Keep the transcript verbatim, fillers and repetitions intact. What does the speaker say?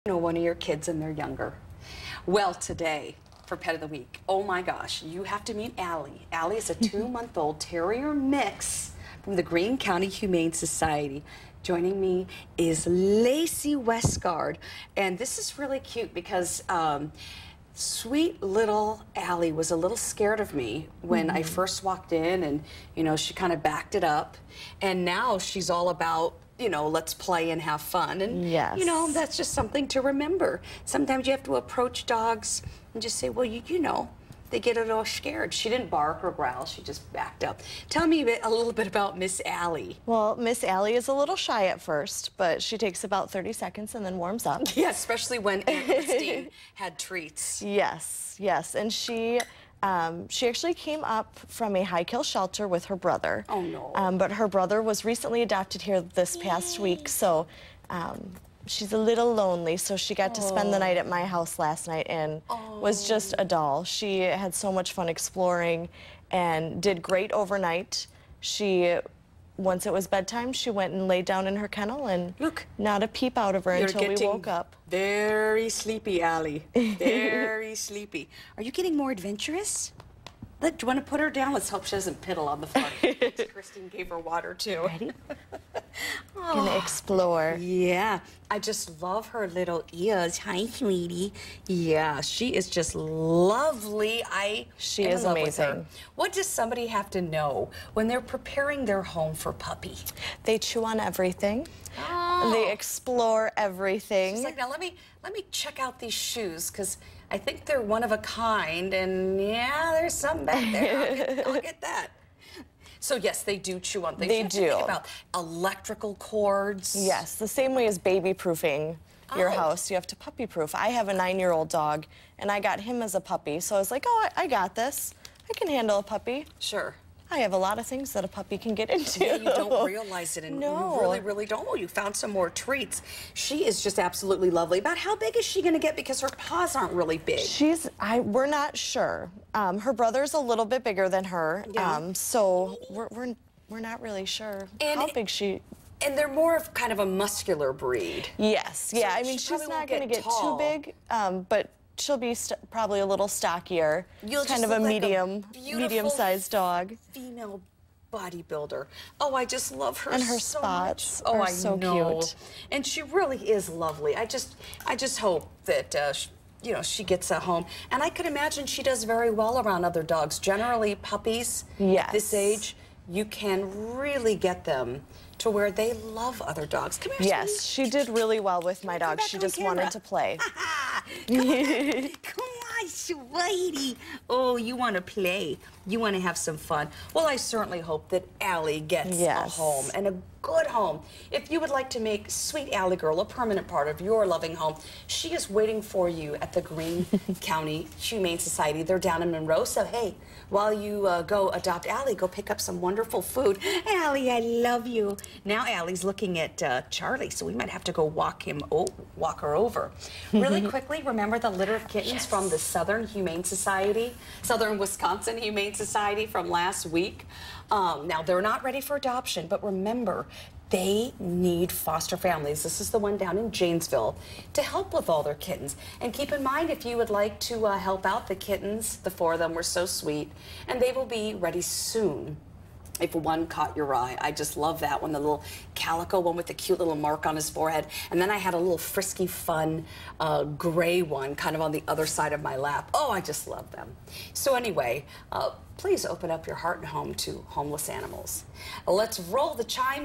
know one of your kids and they're younger. Well, today, for Pet of the Week, oh my gosh, you have to meet Allie. Allie is a two-month-old terrier mix from the Greene County Humane Society. Joining me is Lacey Westgard, and this is really cute because um, sweet little Allie was a little scared of me when mm-hmm. I first walked in, and you know, she kind of backed it up, and now she's all about, you know, let's play and have fun. And, yes. you know, that's just something to remember. Sometimes you have to approach dogs and just say, well, you, you know, they get a little scared. She didn't bark or growl. She just backed up. Tell me a, bit, a little bit about Miss Allie. Well, Miss Allie is a little shy at first, but she takes about thirty seconds and then warms up. Yeah, especially when Aunt Christine had treats. Yes, yes. And she... Um, she actually came up from a high-kill shelter with her brother. Oh, no. Um, but her brother was recently adopted here this past Yay. week, so um, she's a little lonely, so she got to spend the night at my house last night and oh. was just a doll. She had so much fun exploring and did great overnight. She... Once it was bedtime, she went and laid down in her kennel, and look, not a peep out of her you're until we woke up. Very sleepy, Allie. Very sleepy. Are you getting more adventurous? Look, do you want to put her down? Let's hope she doesn't piddle on the floor. Christine gave her water, too. Ready? Oh, gonna explore. Yeah, I just love her little ears. Hi, sweetie. Yeah, she is just lovely. I She am is in love with her. amazing. What does somebody have to know when they're preparing their home for puppy? They chew on everything. Oh. They explore everything. She's like, now let me let me check out these shoes, because I think they're one of a kind, and yeah, there's something back there. I'll get, I'll get that. So yes, they do chew on things. They you have do. To think about electrical cords. Yes, the same way as baby-proofing your Oh. house, you have to puppy-proof. I have a nine-year-old dog, and I got him as a puppy, so I was like, oh, I, I got this. I can handle a puppy. Sure. I have a lot of things that a puppy can get into. Yeah, you don't realize it, and no. you really, really don't. Oh, you found some more treats. She is just absolutely lovely. About how big is she going to get? Because her paws aren't really big. She's, I, we're not sure. Um, her brother's a little bit bigger than her, Yeah. um, so we're, we're, we're not really sure And how big she... And they're more of kind of a muscular breed. Yes, yeah. So I mean, she she's probably not won't going to get get tall. too big, um, but she'll be st probably a little stockier. You'll kind just of a look like a medium, beautiful medium-sized dog. Female bodybuilder. Oh, I just love her. And her so spots much. Oh, are I so know. cute. And she really is lovely. I just, I just hope that. Uh, she, you know, she gets a home. And I could imagine she does very well around other dogs. Generally, puppies Yes. at this age, you can really get them to where they love other dogs. Come here, Yes, she did really well with my dog. back She on the just camera. wanted to play. Come on, come on, sweetie. Oh, you want to play. You want to have some fun. Well, I certainly hope that Allie gets Yes. a home, and a good home. If you would like to make Sweet Allie Girl a permanent part of your loving home, she is waiting for you at the Greene County Humane Society. They're down in Monroe, so hey, while you uh, go adopt Allie, go pick up some wonderful food. Allie, I love you. Now Allie's looking at uh, Charlie, so we might have to go walk him, oh, walk her over. Really quickly, remember the litter of kittens Yes. from the Southern Humane Society, Southern Wisconsin Humane Society from last week. Um, now, they're not ready for adoption, but remember, they need foster families. This is the one down in Janesville to help with all their kittens. And keep in mind, if you would like to uh, help out the kittens, the four of them were so sweet, and they will be ready soon. If one caught your eye, I just love that one, the little calico one with the cute little mark on his forehead. And then I had a little frisky, fun, uh, gray one kind of on the other side of my lap. Oh, I just love them. So anyway, uh, please open up your heart and home to homeless animals. Let's roll the chime.